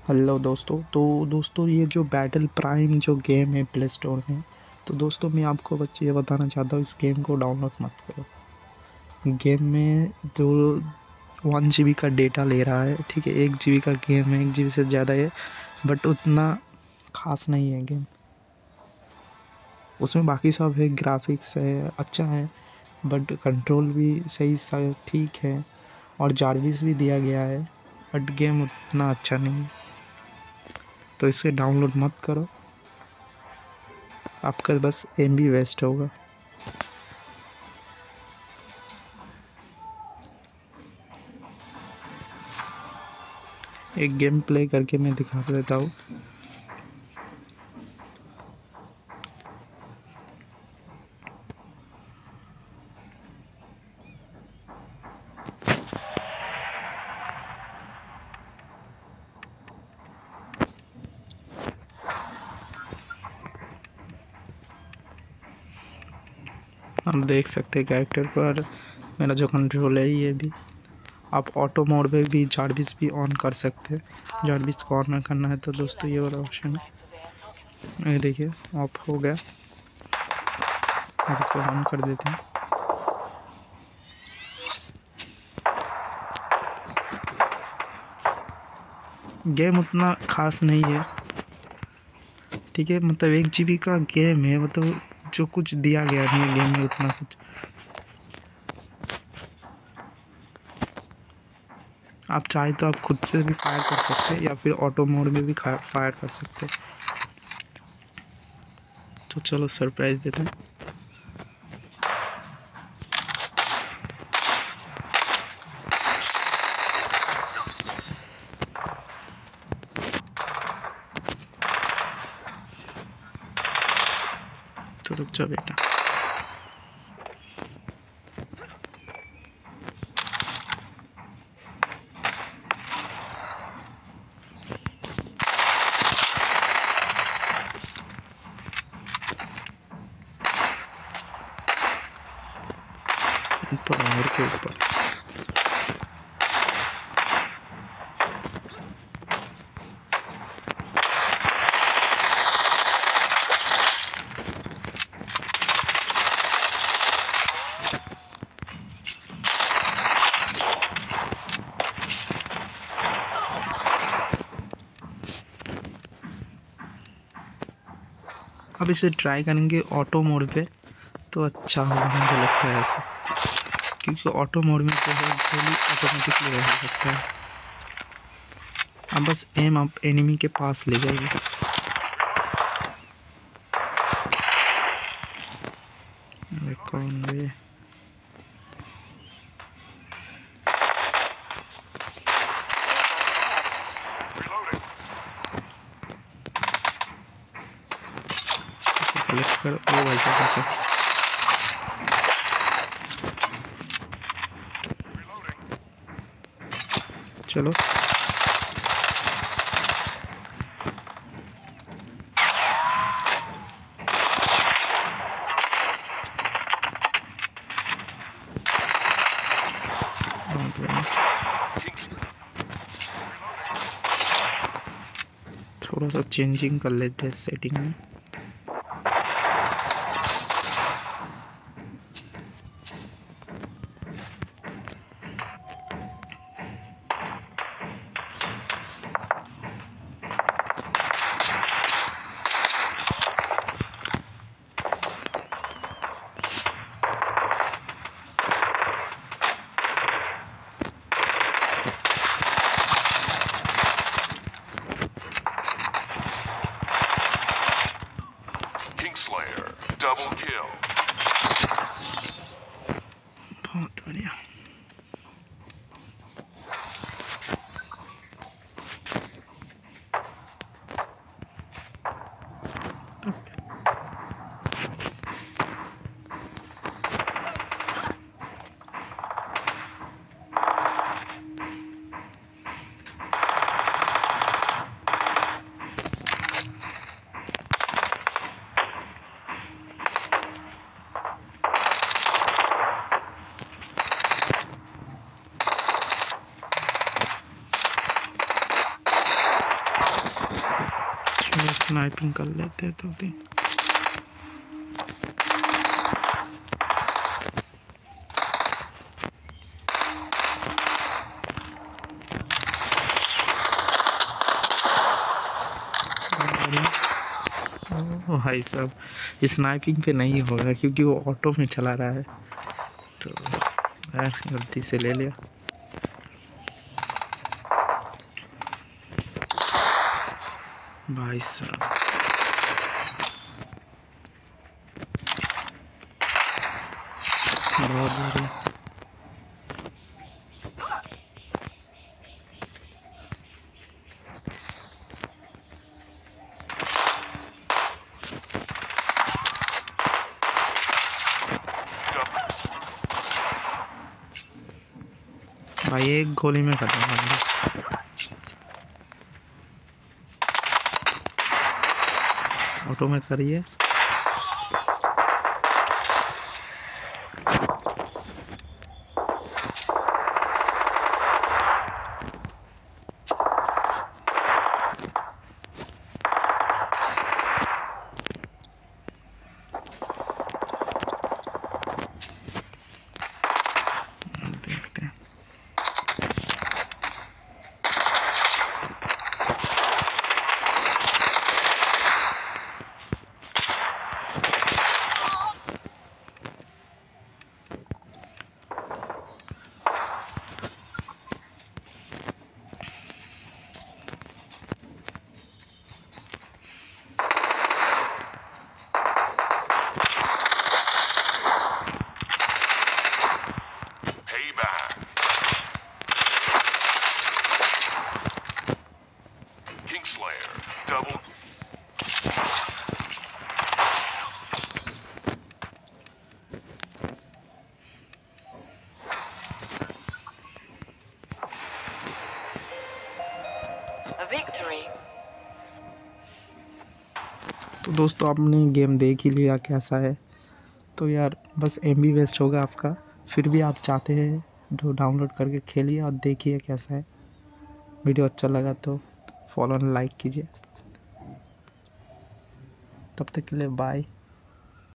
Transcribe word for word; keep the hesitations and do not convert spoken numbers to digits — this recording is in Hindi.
हेलो दोस्तों। तो दोस्तों ये जो बैटल प्राइम जो गेम है प्ले स्टोर में, तो दोस्तों मैं आपको बस ये बताना चाहता हूँ, इस गेम को डाउनलोड मत करो। गेम में जो वन जी बी का डेटा ले रहा है, ठीक है, एक जी बी का गेम है, एक जी बी से ज़्यादा है, बट उतना खास नहीं है गेम। उसमें बाकी सब है, ग्राफिक्स है, अच्छा है, बट कंट्रोल भी सही सा ठीक है, और जारविस भी दिया गया है, बट गेम उतना अच्छा नहीं है। तो इसे डाउनलोड मत करो, आपका बस एम बी वेस्ट होगा। एक गेम प्ले करके मैं दिखा देता हूँ। आप देख सकते हैं कैरेक्टर पर मेरा जो कंट्रोल है ये भी। आप ऑटो मोड में भी जारविस भी ऑन कर सकते हैं। जारविस को ऑन करना है तो दोस्तों ये वाला ऑप्शन है, ये देखिए ऑफ हो गया। अब इसे ऑन कर देते हैं। गेम उतना खास नहीं है, ठीक है, मतलब एक जी बी का गेम है, मतलब जो कुछ दिया गया नहीं है गेम में उतना कुछ। आप चाहे तो आप खुद से भी फायर कर सकते हैं, या फिर ऑटो मोड में भी फायर कर सकते हैं। तो चलो सरप्राइज देते हैं। तो रुक जा बेटा। ऊपर और के ऊपर अब इसे ट्राई करेंगे ऑटो मोड पे, तो अच्छा होगा मुझे लगता है ऐसे, क्योंकि ऑटो मोड में जो है गोली ऑटोमेटिकली रह सकता है। अब बस एम आप एनिमी के पास ले जाइए। कौन है? कलेक्ट कर ओ भाई साहब। चलो थोड़ा सा चेंजिंग कर लेते हैं सेटिंग में। Slayer, double kill. बहुत बढ़िया। स्नाइपिंग कर लेते तो भी। ओ भाई साहब, स्नाइपिंग पे नहीं होगा क्योंकि वो ऑटो में चला रहा है, तो यार गलती से ले लिया। भाई साहब बहुत बढ़िया। भाई एक गोली में खत्म कर दिया। ऑटो में करिए। देखते हैं। Payback. Kingslayer. Double. A victory. तो दोस्तों आपने गेम देख ही लिया कैसा है, तो यार बस एम बी वेस्ट होगा आपका। फिर भी आप चाहते हैं तो डाउनलोड करके खेलिए और देखिए कैसा है। वीडियो अच्छा लगा तो फॉलो और लाइक कीजिए। तब तक के लिए बाय।